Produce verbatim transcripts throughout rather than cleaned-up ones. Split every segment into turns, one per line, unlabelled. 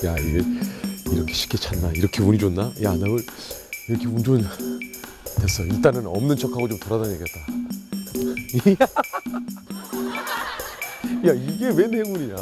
야 이게 이렇게 쉽게 찾나? 이렇게 운이 좋나? 야 나 오늘 이렇게 운 좋은 됐어. 일단은 없는 척하고 좀 돌아다녀야겠다. 야 이게 웬 행운이냐?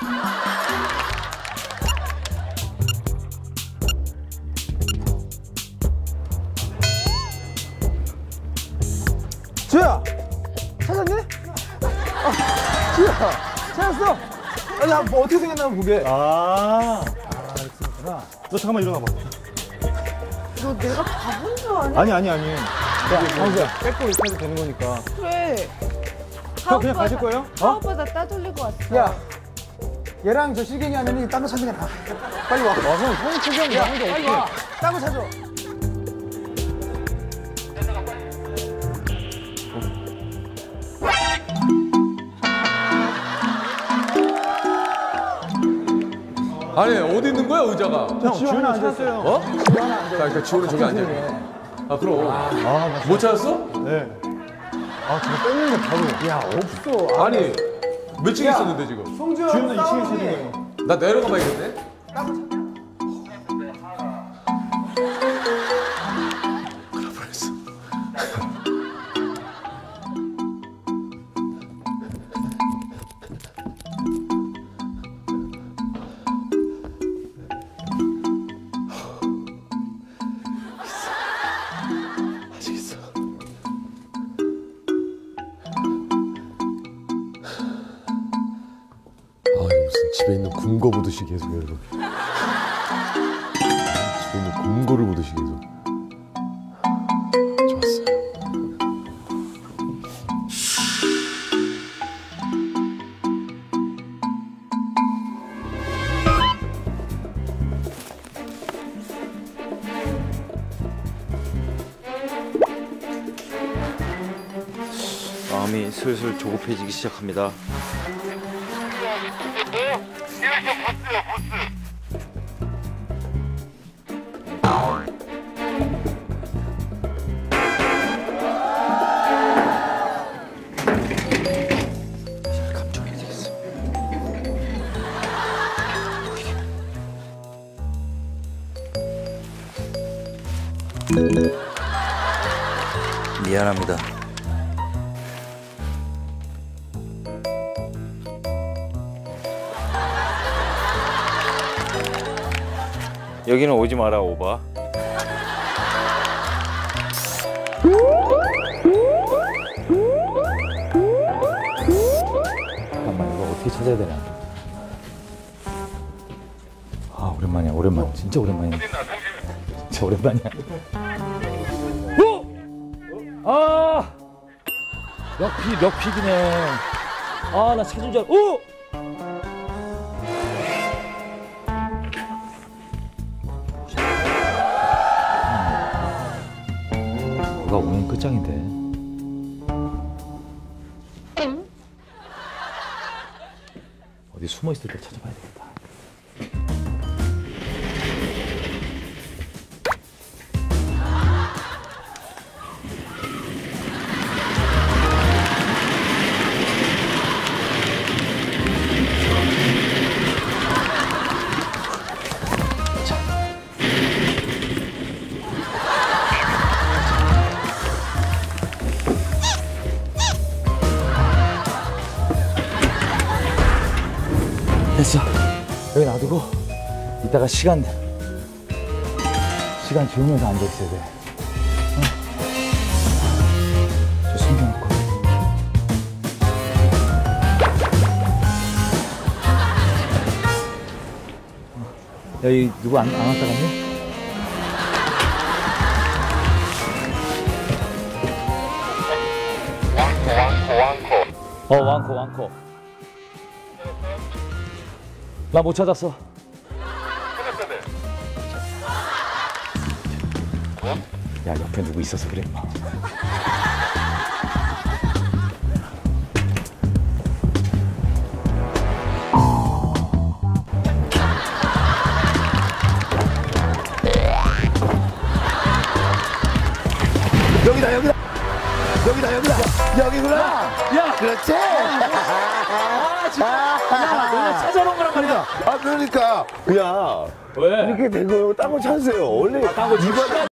지우야! 찾았니? 아, 지우야! 찾았어! 아니, 나 뭐 어떻게 생겼나 한번 보게.
아, 아, 그렇구나. 너 잠깐만 일어나봐.
너 내가 바본 줄 아냐?
아니, 아니, 아니.
야, 강수야, 뺏고 이렇게 해도 되는 거니까.
그래.
형 그냥 가실 거예요?
사오빠 다 따돌리고 왔어.
야, 얘랑 저 실갱이 하면 딴 거 찾는 게 나아. 빨리 와. 와, 형, 형이 초기한 거 나한테 어떻게. 빨리 와. 딴 거 찾아.
아니 어디 있는 거야 의자가?
형, 지훈이 앉았어요.
어?
지우 하나 앉아.
그러니까 지호는 저기 앉아. 아 그럼.
아, 맞아.
못 찾았어?
네. 아, 저거 뺐는데 바로.
야, 없어.
아니 몇 층에
야.
있었는데 지금?
성주야,
지훈은 이 층에 있어야 돼요.
나 내려가 봐야겠네. 그럴 뻔했어. 아직 있어. 아, 이거 무슨 집에 있는 금고 보듯이 계속 여러분. 집에 있는 금고를 보듯이 계속. 좋았어요.
마음이 슬슬 조급해지기 시작합니다. 감정해야 되겠어. 미안합니다. 여기는 오지 마라 오바.
잠깐만, 이거 어떻게 찾아야 되나? 아, 오랜만이야, 오랜만. 진짜 오랜만이야. 진짜 오랜만이야. 어? 아! 럭피, 럭픽이네. 아, 나 찾은 줄 알, 오! 누가 오면 끝장인데. 어디 숨어 있을 때 찾아봐야 되겠다. 됐어. 여기 놔두고 이따가 시간 시간 지우면서 앉아 있어야 돼. 어? 저 숨겨놓고. 어. 여기 누구 안, 안 왔다 갔니? 어, 왕코 왕코. 나 못 찾았어. 야, 옆에 누구 있어서 그래, 임마.
여기다, 여기다. 여기다. 여기다 여기다 여기구나.
야,
그렇지.
아, 진짜. 야, 너네 찾아놓은 거란 말이야.
아 그러니까 그냥
왜?
이렇게 되고 딴거 찾으세요. 원래
딴거 지금